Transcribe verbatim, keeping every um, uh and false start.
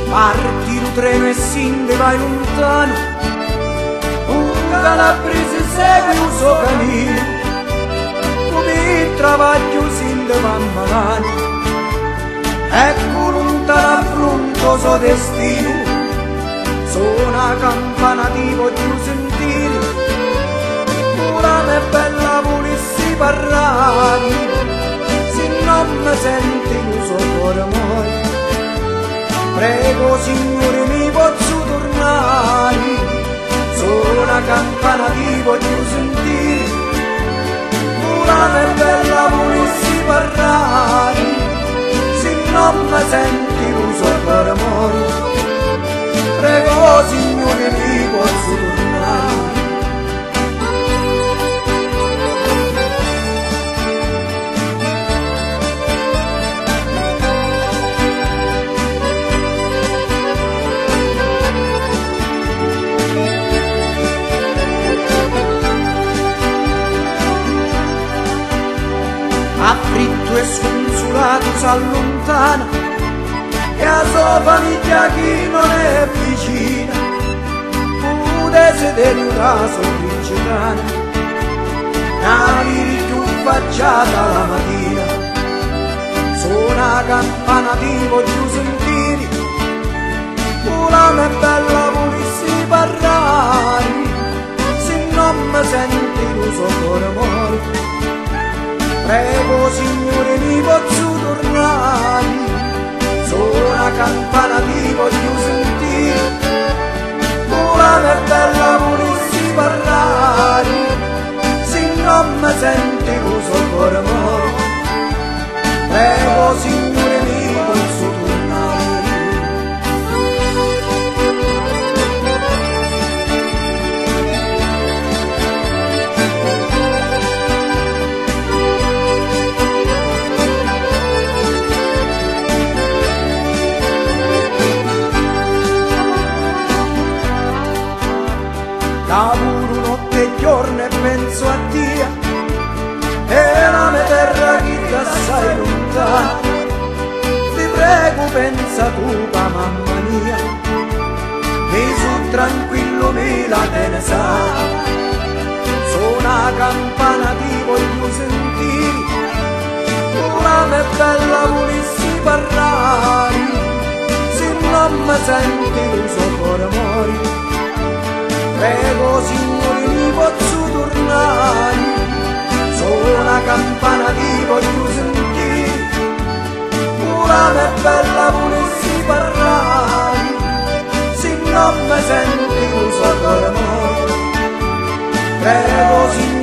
Parti il treno e sinde vai lontano, un calabrese segue il suo cammino, come il travaglio sinde va malano. Ecco lontano affronto suo destino, suona campana di voglio sentire, ora è bella volessi parlare, se non mi senti il suo cuore muore. Prego Signore mi posso tornare, suona campana ti voglio sentire, ora è bella volessi parlare, se non mi senti il suo cuore muore. Prego Signore mi posso tornare. Afflitto e sconsolato s'allontana, e a sua famiglia chi non è vicina, pude sedere un caso principale, navi più facciata la mattina, suona campana ti voglio sentire, ora è bella volessi parlare, se non mi senti il suo cuore muore. Prego Signore mi posso tornare, suona campana ti voglio sentire, ora è bella volessi parlare, se non mi senti il suo cuore muore. Prego Signore mi posso tornare. Lavoro notte e giorno e penso a Dio, e la mia terra che ti assai lontana. Ti prego pensa tu pa mamma mia, che su tranquillo me la te ne sa. Suona campana ti voglio sentire, ora è bella volessi parlare, se non mi senti il suo cuore muore. Prego Signore mi posso tornare, suona campana ti voglio sentire, ora è bella volessi parlare, se non mi senti il suo cuore muore. Prego Signore